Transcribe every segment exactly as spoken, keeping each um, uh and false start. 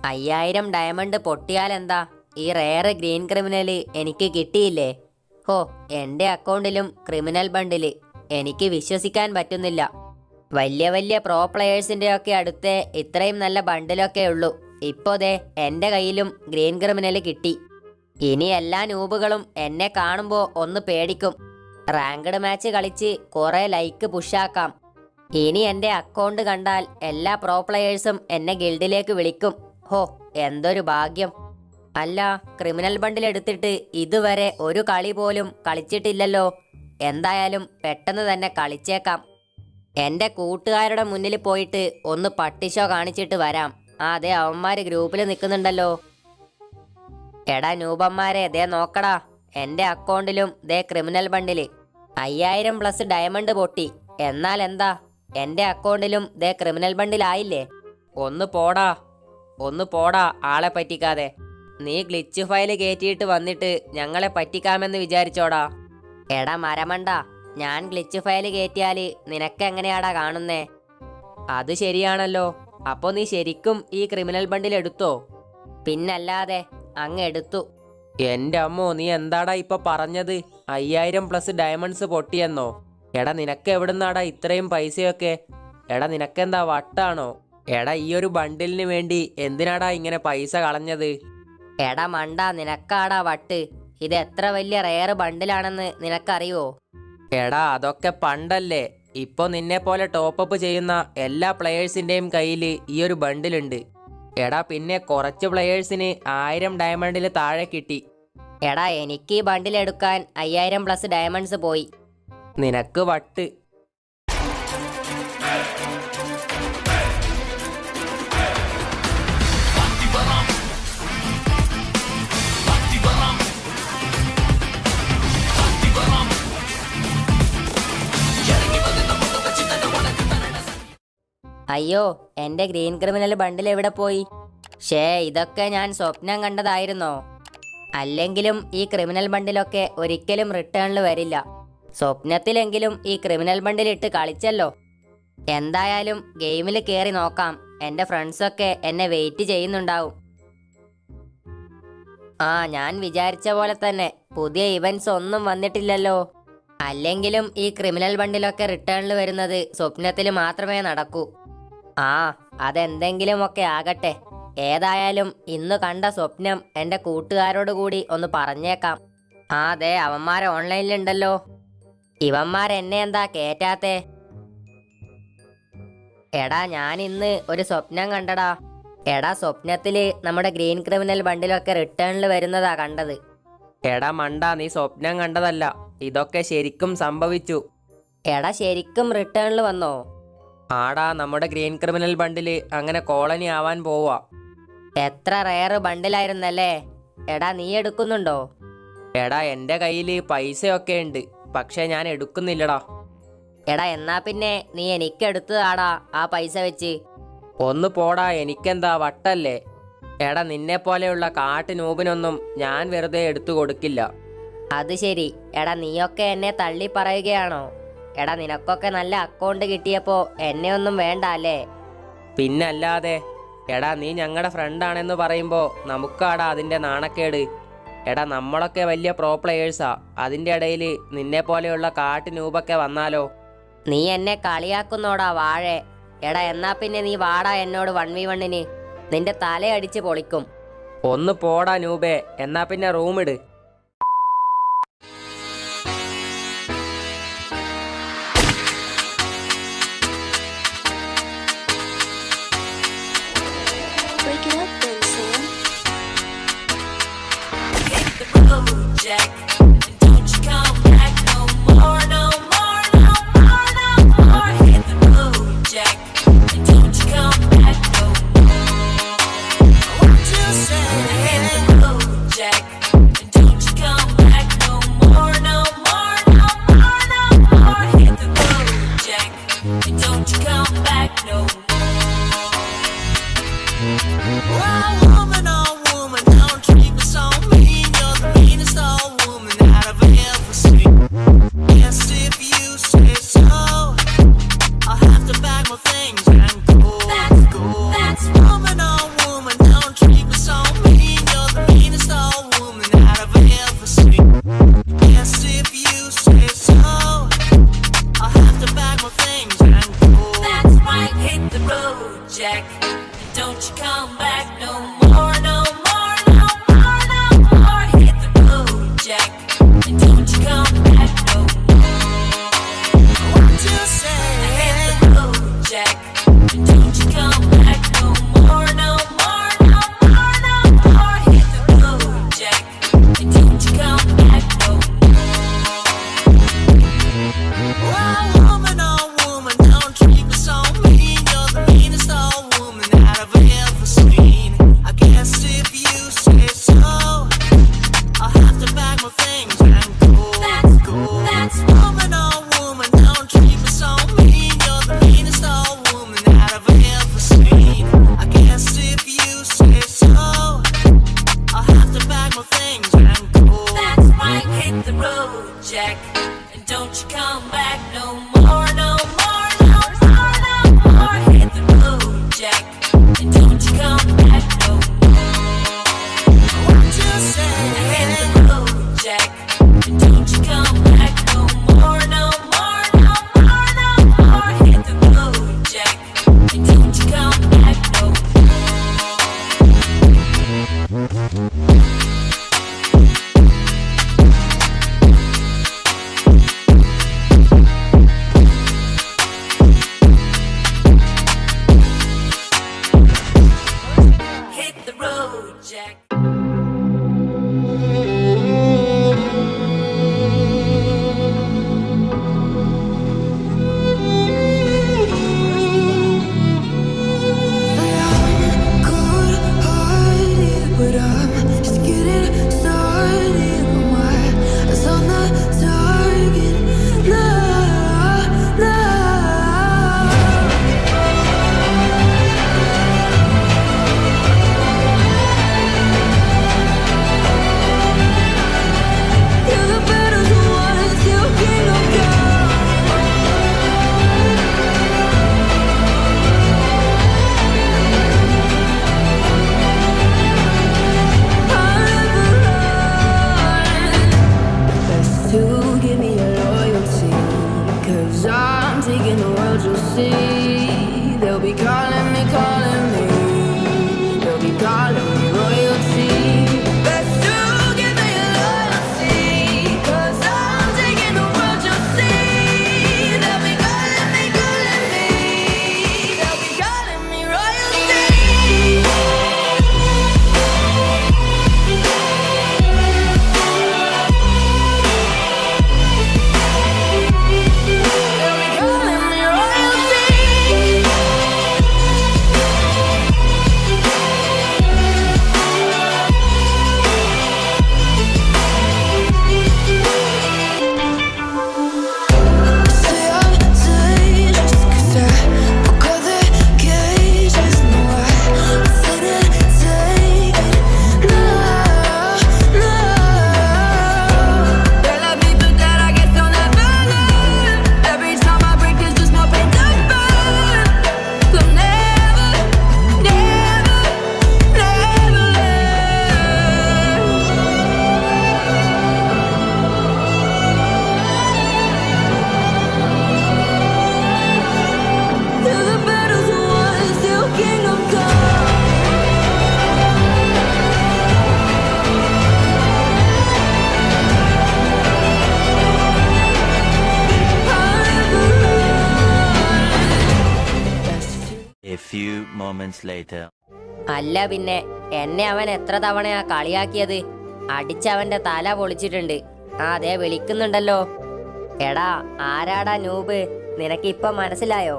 അയ്യായിരം ഡയമണ്ട് പൊട്ടിയാലെന്താ, ഈ rare green criminal എനിക്ക് കിട്ടിയില്ലേ? ഹോ, എൻ്റെ അക്കൗണ്ടിലും ക്രിമിനൽ ബണ്ടില്. എനിക്ക് വിശ്വസിക്കാൻ പറ്റുന്നില്ല. വലിയ വലിയ പ്രോ പ്ലെയേഴ്സിൻ്റെ ഒക്കെ അടുത്തേ ഇത്രയും നല്ല ബണ്ടിലൊക്കെ ഉള്ളൂ. ഇപ്പോൾ ദേ എൻ്റെ കയ്യിലും ഗ്രീൻ ക്രിമിനൽ കിട്ടി. ഇനി എല്ലാ നൂബുകളും എന്നെ കാണുമ്പോൾ ഒന്ന് പേടിക്കും. റാങ്ക്ഡ് മാച്ച് കളിച്ച് കുറേ ലൈക്ക് പുഷാക്കാം. ഇനി എൻ്റെ അക്കൗണ്ട് കണ്ടാൽ എല്ലാ പ്രോ പ്ലെയേഴ്സും എന്നെ ഗിൽഡിലേക്ക് വിളിക്കും. ഹോ, എന്തൊരു ഭാഗ്യം. അല്ല, ക്രിമിനൽ ബണ്ടിൽ എടുത്തിട്ട് ഇതുവരെ ഒരു കളി പോലും കളിച്ചിട്ടില്ലല്ലോ. എന്തായാലും പെട്ടെന്ന് തന്നെ കളിച്ചേക്കാം. എൻ്റെ കൂട്ടുകാരുടെ മുന്നിൽ പോയിട്ട് ഒന്ന് പട്ടിഷോ കാണിച്ചിട്ട് വരാം. ആ അതെ, അവന്മാർ ഗ്രൂപ്പിൽ നിൽക്കുന്നുണ്ടല്ലോ. എടാ നൂബന്മാരെ, ദേ നോക്കടാ, എൻ്റെ അക്കൗണ്ടിലും ദേ ക്രിമിനൽ ബണ്ടില് അയ്യായിരം പ്ലസ് ഡയമണ്ട് പൊട്ടി. എന്നാൽ എന്താ, എൻ്റെ അക്കൗണ്ടിലും ദേ ക്രിമിനൽ ബണ്ടിലായില്ലേ? ഒന്ന് പോടാ ഒന്ന് പോടാ ആളെ പറ്റിക്കാതെ. നീ ഗ്ലിച്ച് ഫയൽ കയറ്റിയിട്ട് വന്നിട്ട് ഞങ്ങളെ പറ്റിക്കാമെന്ന് വിചാരിച്ചോടാ? എടാ മരമണ്ട, ഞാൻ ഗ്ലിച്ച് ഫയൽ കയറ്റിയാൽ നിനക്കെങ്ങനെയാടാ കാണുന്നേ? അത് ശരിയാണല്ലോ. അപ്പോൾ നീ ശരിക്കും ഈ ക്രിമിനൽ ബണ്ടിൽ എടുത്തോ? പിന്നല്ലാതെ, അങ്ങ് എടുത്തു. എൻ്റെ അമ്മോ, നീ എന്താടാ ഇപ്പൊ പറഞ്ഞത്? അയ്യായിരം പ്ലസ് ഡയമണ്ട്സ് പൊട്ടിയെന്നോ? എടാ നിനക്ക് എവിടുന്നാടാ ഇത്രയും പൈസയൊക്കെ? എടാ നിനക്കെന്താ വട്ടാണോ? എടാ ഈ ഒരു ബണ്ടിലിന് വേണ്ടി എന്തിനാടാ ഇങ്ങനെ പൈസ കളഞ്ഞത്? എടാ മണ്ട, നിനക്കാടാ വട്ട്. ഇത് എത്ര വലിയ റെയർ ബണ്ടിലാണെന്ന് നിനക്കറിയോ? എടാ അതൊക്കെ പണ്ടല്ലേ. ഇപ്പോൾ നിന്നെ പോലെ ടോപ്പപ്പ് ചെയ്യുന്ന എല്ലാ പ്ലെയേഴ്സിൻ്റെയും കയ്യിൽ ഈ ഒരു ബണ്ടിലുണ്ട്. എടാ പിന്നെ കുറച്ച് പ്ലെയേഴ്സിന് ആയിരം ഡയമണ്ടിൽ താഴെ കിട്ടി. എടാ എനിക്ക് ഈ ബണ്ടിൽ എടുക്കാൻ അയ്യായിരം പ്ലസ് ഡയമണ്ട്സ് പോയി. നിനക്ക് വട്ട്. അയ്യോ, എൻ്റെ ഗ്രീൻ ക്രിമിനൽ ബണ്ടിൽ എവിടെ പോയി? ഷേ, ഇതൊക്കെ ഞാൻ സ്വപ്നം കണ്ടതായിരുന്നോ? അല്ലെങ്കിലും ഈ ക്രിമിനൽ ബണ്ടിലൊക്കെ ഒരിക്കലും റിട്ടേണിൽ വരില്ല. സ്വപ്നത്തിലെങ്കിലും ഈ ക്രിമിനൽ ബണ്ടിലിട്ട് കളിച്ചല്ലോ. എന്തായാലും ഗെയിമിൽ കയറി നോക്കാം. എൻ്റെ ഫ്രണ്ട്സൊക്കെ എന്നെ വെയിറ്റ് ചെയ്യുന്നുണ്ടാവും. ആ, ഞാൻ വിചാരിച്ച പോലെ തന്നെ പുതിയ ഇവൻറ്റ്സ് ഒന്നും വന്നിട്ടില്ലല്ലോ. അല്ലെങ്കിലും ഈ ക്രിമിനൽ ബണ്ടിലൊക്കെ റിട്ടേണിൽ വരുന്നത് സ്വപ്നത്തിൽ മാത്രമേ നടക്കൂ. ആ, അതെന്തെങ്കിലുമൊക്കെ ആകട്ടെ. ഏതായാലും ഇന്ന് കണ്ട സ്വപ്നം എൻ്റെ കൂട്ടുകാരോട് കൂടി ഒന്ന് പറഞ്ഞേക്കാം. ആ അതെ, അവന്മാരെ ഓൺലൈനിലുണ്ടല്ലോ. ഇവന്മാരെന്നെ എന്താ കേറ്റാത്തേ? എടാ ഞാൻ ഇന്ന് ഒരു സ്വപ്നം കണ്ടടാ. എടാ സ്വപ്നത്തില് നമ്മുടെ ഗ്രീൻ ക്രിമിനൽ ബണ്ടിലൊക്കെ റിട്ടേണിൽ വരുന്നതാ കണ്ടത്. എടാ മണ്ട, നീ സ്വപ്നം കണ്ടതല്ല, ഇതൊക്കെ ശരിക്കും സംഭവിച്ചു. എടാ ശരിക്കും റിട്ടേണിൽ വന്നോ? ആടാ, നമ്മുടെ ഗ്രീൻ ക്രിമിനൽ ബണ്ടില് അങ്ങനെ കോളനി ആവാൻ പോവാ. എത്ര റെയർ ബണ്ടിലായിരുന്നല്ലേ? എടാ നീ എടുക്കുന്നുണ്ടോ? എടാ എൻ്റെ കയ്യിൽ പൈസയൊക്കെ ഉണ്ട്, പക്ഷെ ഞാൻ എടുക്കുന്നില്ലടാ. എടാ എന്നാ പിന്നെ നീ എനിക്കെടുത്തതാടാ ആ പൈസ വെച്ച്. ഒന്ന് പോടാ, എനിക്കെന്താ വട്ടല്ലേ? എടാ നിന്നെ പോലെയുള്ള കാട്ട് നൂബിനൊന്നും ഞാൻ വെറുതെ എടുത്തു കൊടുക്കില്ല. അത് ശരി. എടാ നീയൊക്കെ എന്നെ തള്ളി പറയുകയാണോ? എടാ നിനക്കൊക്കെ നല്ല അക്കൗണ്ട് കിട്ടിയപ്പോൾ എന്നെ ഒന്നും വേണ്ട അല്ലേ? പിന്നല്ലാതെ. എടാ നീ ഞങ്ങളുടെ ഫ്രണ്ടാണെന്ന് പറയുമ്പോൾ നമുക്കാടാ അതിൻ്റെ നാണക്കേട്. എടാ നമ്മളൊക്കെ വലിയ പ്രോ പ്ലെയേഴ്സാ, അതിൻ്റെ ഇടയിൽ നിന്നെ പോലെയുള്ള കാട്ട് നൂബൊക്കെ വന്നാലോ? നീ എന്നെ കളിയാക്കുന്നോടാ വാഴേ. എടാ എന്നാ പിന്നെ നീ വാടാ എന്നോട് വൺ വി വണ്ണിന്. നിന്റെ തലയടിച്ച് പൊളിക്കും. ഒന്ന് പോടാ നൂബേ, എന്നാ പിന്നെ റൂമിട്. That's woman on woman, don't Don't you come back no more, no more, no more, no more. Hit the road, Jack, and don't you come back no more. What you say? Hit the road, Jack, and don't you come back no more, no more, no more, no more. Hit the road, Jack, and don't you come back no more. Wow, woman, oh woman, don't treat me so mean. You're the meanest old woman that I've ever seen. I guess if you say so, I'll have to pack my things and go. That's go. That's woman, oh woman, don't treat me so mean. You're the meanest old woman that I've ever seen. I guess if you say so, I'll have to pack my things and go. That's right, hit the road, Jack, and don't you come back no more, no more, no more, no more. Hit the road, Jack, and don't you come back no more. What you say? Hit the road, Jack, and don't you come back no more, no more, no more, no more. Hit the road, Jack, and don't you come back no more. Hit the road, Jack. But I'm just getting started. My eyes on the target. No, no. You're the battles won, still kingdom come. Best to give me your loyalty, cause I'm taking the world, you'll see. They'll be calling me, calling me. They'll be calling me royalty. Best to give me your loyalty, cause I'm taking the world, you'll see. They'll be calling me, calling me. They'll be calling me royalty. A few moments later. അല്ല പിന്നെ എന്നെ അവൻ എത്ര തവണയാ കളിയാക്കിയത്. അടിച്ചവന്റെ തല പൊളിച്ചിട്ടുണ്ട്. ആ അതെ വിളിക്കുന്നുണ്ടല്ലോ. എടാ ആരാടാ നൂബ്, നിനക്ക് ഇപ്പൊ മനസ്സിലായോ?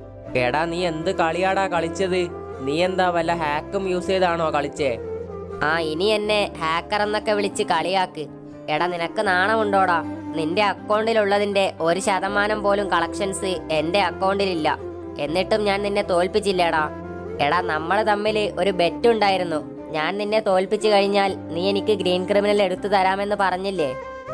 എടാ നീ എന്ത് കളിയാടാ കളിച്ചത്? നീ എന്താ വല്ല ഹാക്കും യൂസ് ചെയ്താണോ കളിച്ചേ? ആ ഇനി എന്നെ ഹാക്കർ എന്നൊക്കെ വിളിച്ച് കളിയാക്ക്. എടാ നിനക്ക് നാണമുണ്ടോടാ? നിന്റെ അക്കൗണ്ടിലുള്ളതിന്റെ ഒരു ശതമാനം പോലും കളക്ഷൻസ് എന്റെ അക്കൗണ്ടിലില്ല. എന്നിട്ടും ഞാൻ നിന്നെ തോൽപ്പിച്ചില്ലേടാ. എടാ നമ്മൾ തമ്മിൽ ഒരു ബെറ്റ് ഉണ്ടായിരുന്നു. ഞാൻ നിന്നെ തോൽപ്പിച്ചു കഴിഞ്ഞാൽ നീ എനിക്ക് ഗ്രീൻ ക്രിമിനൽ എടുത്തു തരാമെന്ന് പറഞ്ഞില്ലേ?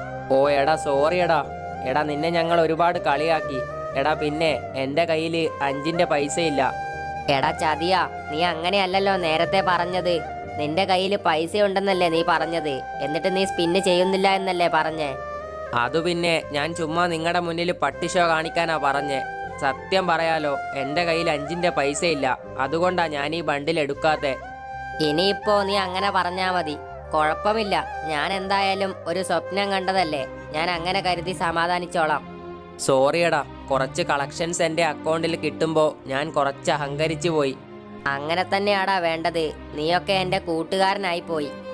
ഓ എടാ സോറി എടാ. എടാ നിന്നെ ഞങ്ങൾ ഒരുപാട് കളിയാക്കി. എടാ പിന്നെ എൻ്റെ കയ്യിൽ അഞ്ചിന്റെ പൈസ ഇല്ല. എടാ ചതിയാ, നീ അങ്ങനെയല്ലല്ലോ നേരത്തെ പറഞ്ഞത്. നിന്റെ കയ്യിൽ പൈസ ഉണ്ടെന്നല്ലേ നീ പറഞ്ഞത്. എന്നിട്ട് നീ സ്പിന്ന് ചെയ്യുന്നില്ല എന്നല്ലേ പറഞ്ഞേ? അതു പിന്നെ ഞാൻ ചുമ്മാ നിങ്ങളുടെ മുന്നിൽ പട്ടി ഷോ കാണിക്കാനാ പറഞ്ഞേ. സത്യം പറയാലോ, എൻ്റെ കയ്യിൽ അഞ്ചിൻ്റെ പൈസ ഇല്ല. അതുകൊണ്ടാ ഞാൻ ഈ ബണ്ടിൽ എടുക്കാത്തെ. ഇനിയിപ്പോ നീ അങ്ങനെ പറഞ്ഞാ മതി, കുഴപ്പമില്ല. ഞാൻ എന്തായാലും ഒരു സ്വപ്നം കണ്ടതല്ലേ, ഞാൻ അങ്ങനെ കരുതി സമാധാനിച്ചോളാം. സോറിയടാ, കുറച്ച് കളക്ഷൻസ് എൻ്റെ അക്കൗണ്ടിൽ കിട്ടുമ്പോൾ ഞാൻ കുറച്ച് അഹങ്കരിച്ചു പോയി. അങ്ങനെ തന്നെയാടാ വേണ്ടത്. നീയൊക്കെ എൻ്റെ കൂട്ടുകാരനായി പോയി.